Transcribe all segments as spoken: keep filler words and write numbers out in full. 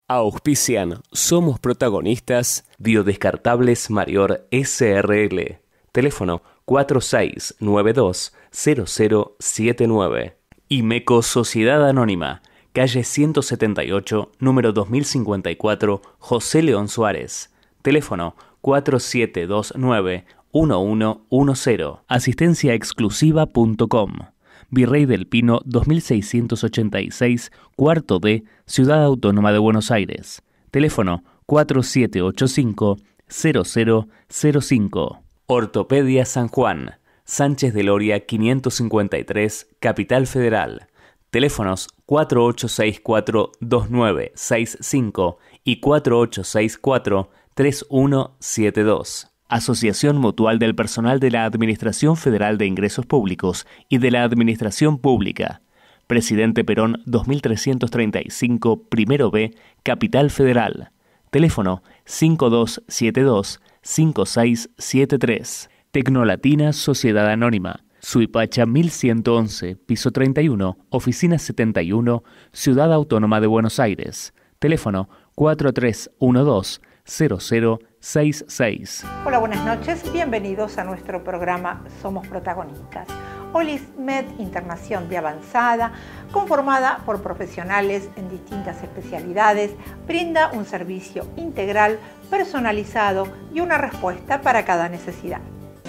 Auspician Somos Protagonistas, Biodescartables Marior S R L. Teléfono cuatro seis nueve dos cero cero siete nueve. Imeco Sociedad Anónima, calle ciento setenta y ocho, número dos mil cincuenta y cuatro, José León Suárez. Teléfono cuatro siete dos nueve uno uno uno cero. asistencia exclusiva punto com. Virrey del Pino dos mil seiscientos ochenta y seis, cuarto D, Ciudad Autónoma de Buenos Aires. Teléfono cuatro siete ocho cinco cero cero cero cinco. Ortopedia San Juan, Sánchez de Loria quinientos cincuenta y tres, Capital Federal. Teléfonos cuatro ocho seis cuatro dos nueve seis cinco y cuatro ocho seis cuatro tres uno siete dos. Asociación Mutual del Personal de la Administración Federal de Ingresos Públicos y de la Administración Pública. Presidente Perón dos mil trescientos treinta y cinco, Primero B, Capital Federal. Teléfono cinco dos siete dos cinco seis siete tres. Tecnolatina Sociedad Anónima. Suipacha mil ciento once, piso treinta y uno, oficina setenta y uno, Ciudad Autónoma de Buenos Aires. Teléfono cuatro tres uno dos cero cero seis seis. Hola, buenas noches. Bienvenidos a nuestro programa Somos Protagonistas. Olismed Internación de Avanzada, conformada por profesionales en distintas especialidades, brinda un servicio integral, personalizado y una respuesta para cada necesidad.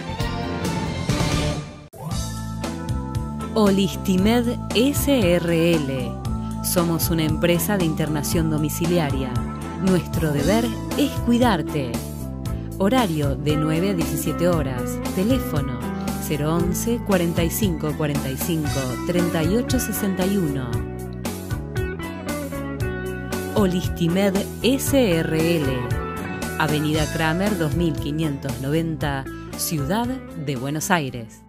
Olistimed S R L. Somos una empresa de internación domiciliaria. Nuestro deber es cuidarte. Horario de nueve a diecisiete horas. Teléfono cero once cuarenta y cinco cuarenta y cinco treinta y ocho sesenta y uno. Olistimed S R L. Avenida Kramer dos mil quinientos noventa, Ciudad de Buenos Aires.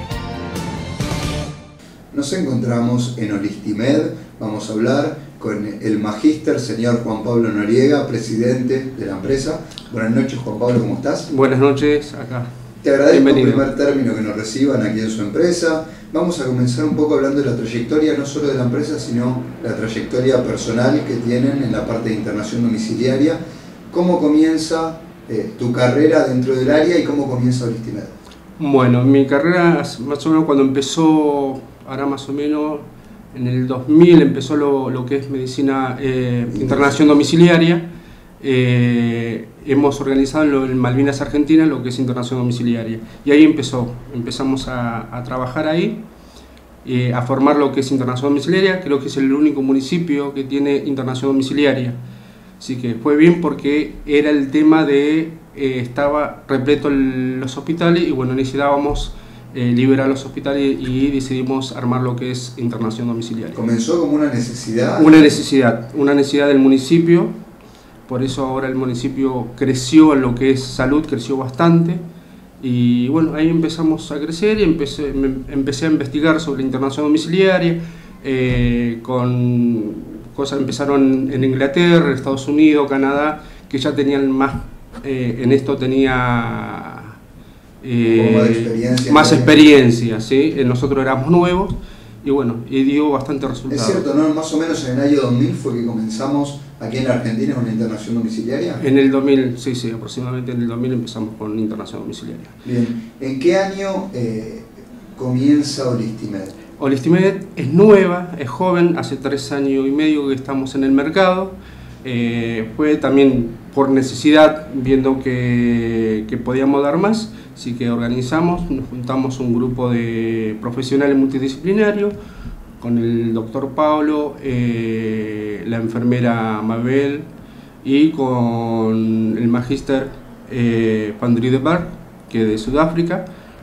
Nos encontramos en Olistimed. Vamos a hablar con el magíster señor Juan Pablo Noriega, presidente de la empresa. Buenas noches, Juan Pablo, ¿cómo estás? Buenas noches, acá. Te agradezco Bienvenido. en primer término que nos reciban aquí en su empresa. Vamos a comenzar un poco hablando de la trayectoria, no solo de la empresa, sino la trayectoria personal que tienen en la parte de internación domiciliaria. ¿Cómo comienza eh, tu carrera dentro del área y cómo comienza Olistimed? Bueno, mi carrera más o menos cuando empezó, ahora más o menos en el dos mil empezó lo, lo que es medicina eh, internación domiciliaria. Eh, hemos organizado en, lo, en Malvinas Argentina lo que es internación domiciliaria y ahí empezó, empezamos a, a trabajar ahí, eh, a formar lo que es internación domiciliaria. Creo que es el único municipio que tiene internación domiciliaria, así que fue bien porque era el tema de, eh, estaba repleto el, los hospitales y bueno, necesitábamos Eh, liberar los hospitales y decidimos armar lo que es internación domiciliaria. ¿Comenzó como una necesidad? Una necesidad, una necesidad del municipio, por eso ahora el municipio creció en lo que es salud, creció bastante y bueno, ahí empezamos a crecer y empecé, empecé a investigar sobre internación domiciliaria, eh, con cosas empezaron en Inglaterra, Estados Unidos, Canadá, que ya tenían más, eh, en esto tenía... Eh, más experiencia, más experiencia, ¿sí? Nosotros éramos nuevos y bueno, y dio bastante resultado. Es cierto, ¿no? Más o menos en el año dos mil fue que comenzamos aquí en la Argentina con la internación domiciliaria. En el dos mil, sí, sí, aproximadamente en el dos mil empezamos con internación domiciliaria. Bien, ¿en qué año eh, comienza Olistimed? Olistimed es nueva, es joven, hace tres años y medio que estamos en el mercado. Eh, fue también por necesidad, viendo que, que podíamos dar más. Así que organizamos, nos juntamos un grupo de profesionales multidisciplinarios con el doctor Pablo, eh, la enfermera Mabel y con el magíster eh, Pandri de Bar, que es de Sudáfrica,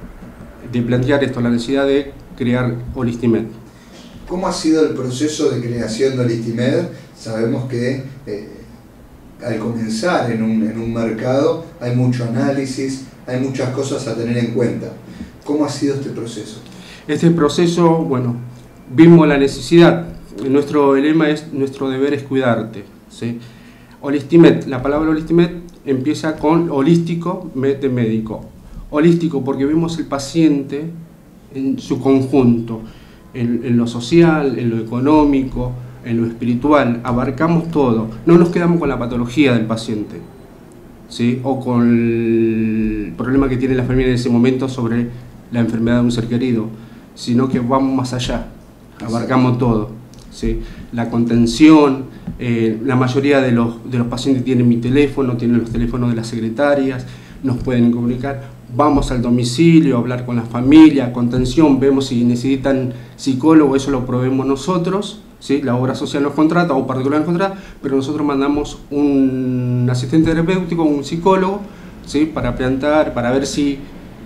de plantear esto, la necesidad de crear Olistimed. ¿Cómo ha sido el proceso de creación de Olistimed? Sabemos que eh, al comenzar en un, en un mercado hay mucho análisis, hay muchas cosas a tener en cuenta. ¿Cómo ha sido este proceso? Este proceso, bueno, vimos la necesidad. Nuestro lema es: nuestro deber es cuidarte, ¿sí? Olistimed, la palabra Olistimed empieza con holístico, med de médico. Holístico porque vemos el paciente en su conjunto, en, en lo social, en lo económico, en lo espiritual, abarcamos todo. No nos quedamos con la patología del paciente, ¿sí? O con el problema que tiene la familia en ese momento sobre la enfermedad de un ser querido, sino que vamos más allá, abarcamos todo, ¿sí? La contención, eh, la mayoría de los, de los pacientes tienen mi teléfono, tienen los teléfonos de las secretarias, nos pueden comunicar, vamos al domicilio a hablar con la familia, contención, vemos si necesitan psicólogo, eso lo proveemos nosotros, ¿sí? La obra social nos contrata o particular nos contrata, pero nosotros mandamos un asistente terapéutico, un psicólogo, ¿sí? Para plantar, para ver si,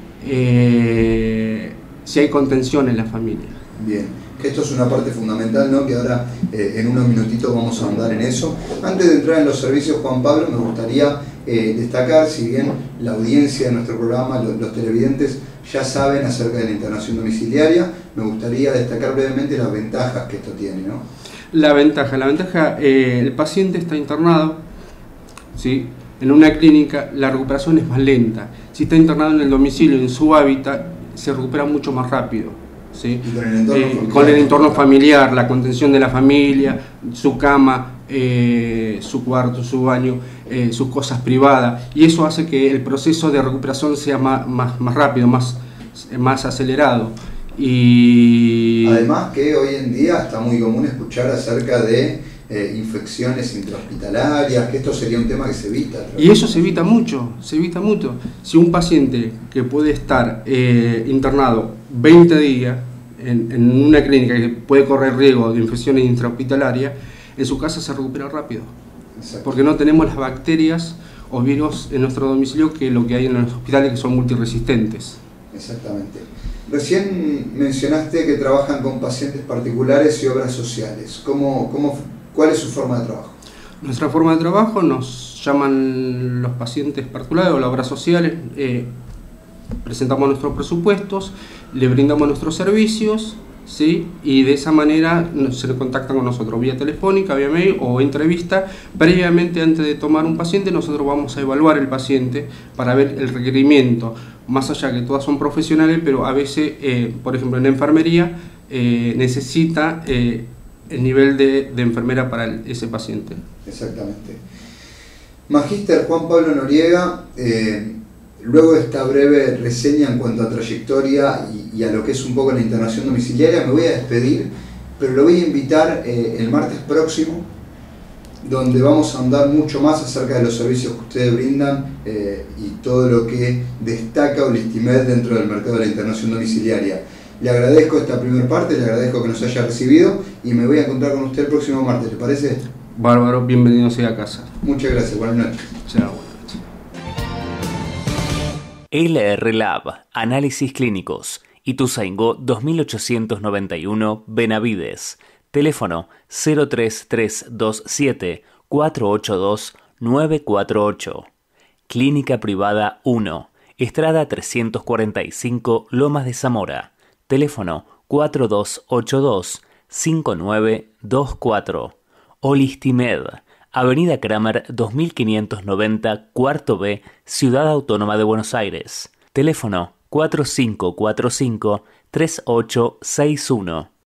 eh, si hay contención en la familia. Bien, que esto es una parte fundamental, ¿no? Que ahora eh, en unos minutitos vamos a ahondar en eso. Antes de entrar en los servicios, Juan Pablo, me gustaría eh, destacar, si bien la audiencia de nuestro programa, los, los televidentes ya saben acerca de la internación domiciliaria, me gustaría destacar brevemente las ventajas que esto tiene, ¿no? La ventaja, la ventaja, eh, el paciente está internado, ¿sí? En una clínica, la recuperación es más lenta. Si está internado en el domicilio, en su hábitat, se recupera mucho más rápido, ¿sí? Y con el entorno eh, familiar, con el entorno familiar, la contención de la familia, su cama, eh, su cuarto, su baño, eh, sus cosas privadas, y eso hace que el proceso de recuperación sea más, más, más rápido, más, más acelerado. Y además que hoy en día está muy común escuchar acerca de eh, infecciones intrahospitalarias, que esto sería un tema que se evita. Y eso se evita mucho, se evita mucho. Si un paciente que puede estar eh, internado veinte días en, en una clínica que puede correr riesgo de infecciones intrahospitalarias, en su casa se recupera rápido. Exacto. Porque no tenemos las bacterias o virus en nuestro domicilio que lo que hay en los hospitales, que son multiresistentes. Exactamente. Recién mencionaste que trabajan con pacientes particulares y obras sociales. ¿Cómo, cómo, ¿Cuál es su forma de trabajo? Nuestra forma de trabajo, nos llaman los pacientes particulares o las obras sociales, eh, presentamos nuestros presupuestos, le brindamos nuestros servicios, ¿sí? Y de esa manera se le contactan con nosotros vía telefónica, vía mail o entrevista. Previamente, antes de tomar un paciente, nosotros vamos a evaluar el paciente para ver el requerimiento, más allá que todas son profesionales, pero a veces, eh, por ejemplo, en enfermería eh, necesita eh, el nivel de, de enfermera para el, ese paciente. Exactamente. Magíster Juan Pablo Noriega, eh, luego de esta breve reseña en cuanto a trayectoria y, y a lo que es un poco la internación domiciliaria, me voy a despedir, pero lo voy a invitar eh, el martes próximo, donde vamos a ahondar mucho más acerca de los servicios que ustedes brindan eh, y todo lo que destaca Olistimed dentro del mercado de la internación domiciliaria. Le agradezco esta primera parte, le agradezco que nos haya recibido y me voy a encontrar con usted el próximo martes, ¿le parece? Bárbaro, bienvenido sea a casa. Muchas gracias, buenas noches. Chao. L R Lab, Análisis Clínicos, Ituzaingó dos mil ochocientos noventa y uno, Benavides. Teléfono cero tres tres dos siete cuatro ocho dos nueve cuatro ocho. Clínica Privada uno, Estrada trescientos cuarenta y cinco, Lomas de Zamora. Teléfono cuatro dos ocho dos cinco nueve dos cuatro. Olistimed, Avenida Kramer dos mil quinientos noventa, Cuarto B, Ciudad Autónoma de Buenos Aires. Teléfono cuatro cinco cuatro cinco tres ocho seis uno.